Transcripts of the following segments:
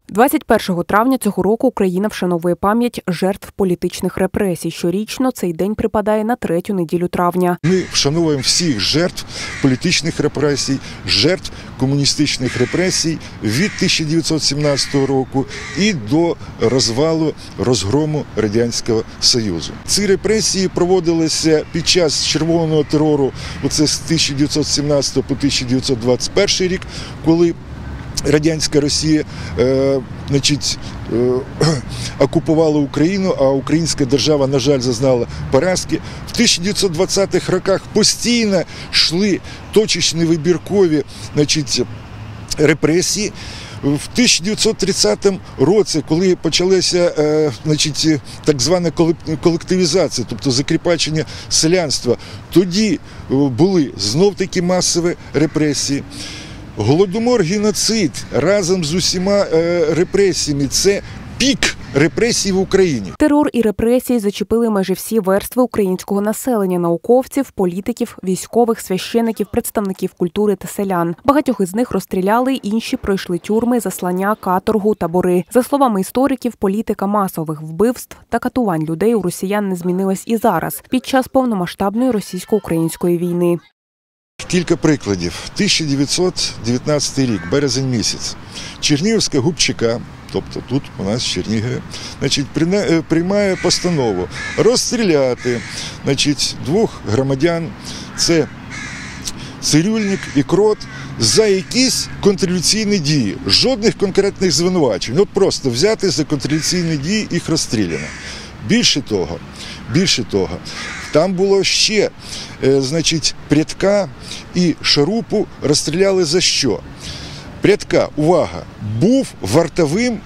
21 травня цього року Україна вшановує пам'ять жертв політичних репресій. Щорічно цей день припадає на третю неділю травня. Ми вшановуємо всіх жертв політичних репресій, жертв комуністичних репресій від 1917 року і до розгрому Радянського Союзу. Ці репресії проводилися під час червоного терору, оце з 1917 по 1921 рік, коли Радянська Росія окупувала Україну, а українська держава, на жаль, зазнала поразки. В 1920-х роках постійно йшли точечні вибіркові репресії. В 1930 році, коли почалася так звана колективізація, тобто закріпачення селянства, тоді були знов-таки масові репресії. Голодомор, геноцид разом з усіма репресіями – це пік репресій в Україні. Терор і репресії зачепили майже всі верстви українського населення – науковців, політиків, військових, священиків, представників культури та селян. Багатьох із них розстріляли, інші пройшли тюрми, заслання, каторгу, табори. За словами істориків, політика масових вбивств та катувань людей у росіян не змінилась і зараз, під час повномасштабної російсько-української війни. Кілька прикладів. 1919 рік, березень місяць. Чернігівська ГУП ЧК, тобто тут у нас в Чернігові, приймає постанову розстріляти двох громадян, це Цирюльник і Крот, за якісь контрреволюційні дії. Жодних конкретних звинувачень. От просто взяти за контрреволюційні дії, їх розстріляно. Більше того, там було ще, Прядка і Шарупу розстріляли за що? Прядка, увага, був вартовим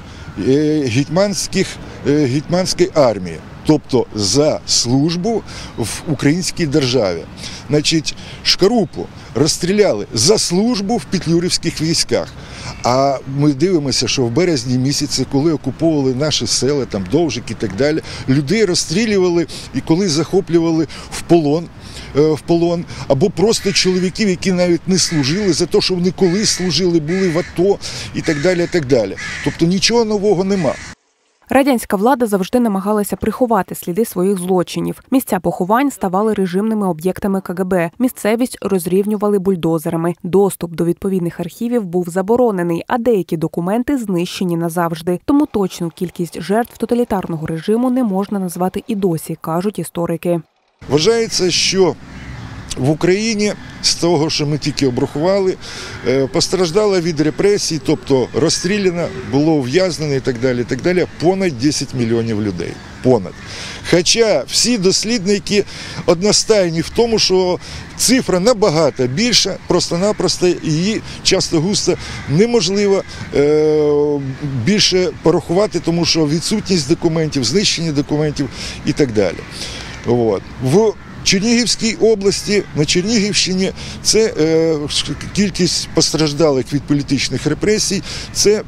гетьманської армії, тобто за службу в українській державі. Шарупу розстріляли за службу в петлюрівських військах. А ми дивимося, що в березні місяці, коли окуповували наші села, там Довжик і так далі, людей розстрілювали і коли захоплювали в полон, або просто чоловіків, які навіть не служили, за те, що вони колись служили, були в АТО і так далі, і так далі. Тобто нічого нового нема. Радянська влада завжди намагалася приховати сліди своїх злочинів. Місця поховань ставали режимними об'єктами КГБ. Місцевість розрівнювали бульдозерами. Доступ до відповідних архівів був заборонений, а деякі документи знищені назавжди. Тому точну кількість жертв тоталітарного режиму не можна назвати і досі, кажуть історики. Вважається, що в Україні, з того, що ми тільки обрахували, постраждало від репресій, тобто розстріляно, було ув'язнено і так далі, понад 10 мільйонів людей. Понад. Хоча всі дослідники одностайні в тому, що цифра набагато більша, просто-напросто її часто-густо неможливо більше порахувати, тому що відсутність документів, знищення документів і так далі. В Чернігівській області, на Чернігівщині, це кількість постраждалих від політичних репресій, це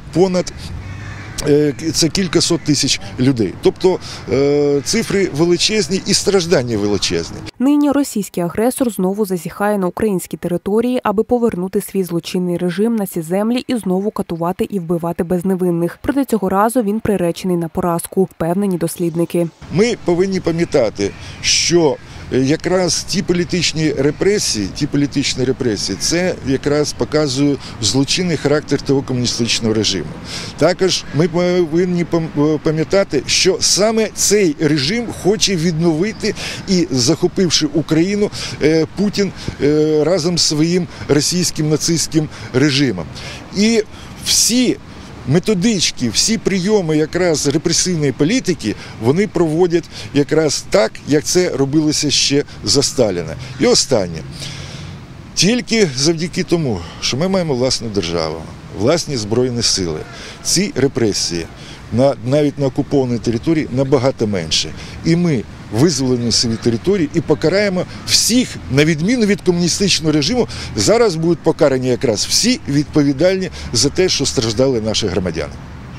кілька сот тисяч людей. Тобто цифри величезні і страждання величезні. Нині російський агресор знову зазіхає на українські території, аби повернути свій злочинний режим на ці землі і знову катувати і вбивати безневинних. Проте цього разу він приречений на поразку, впевнені дослідники. Ми повинні пам'ятати, що якраз ті політичні репресії, це якраз показує злочинний характер того комуністичного режиму. Також ми повинні пам'ятати, що саме цей режим хоче відновити і, захопивши Україну, Путін разом з своїм російським нацистським режимом. І всі методички, всі прийоми якраз репресивної політики, вони проводять якраз так, як це робилося ще за Сталіна. І останнє. Тільки завдяки тому, що ми маємо власну державу, власні збройні сили, ці репресії навіть на окупованій території набагато менше. І ми визволені свої території і покараємо всіх, на відміну від комуністичного режиму, зараз будуть покарані якраз всі відповідальні за те, що страждали наші громадяни.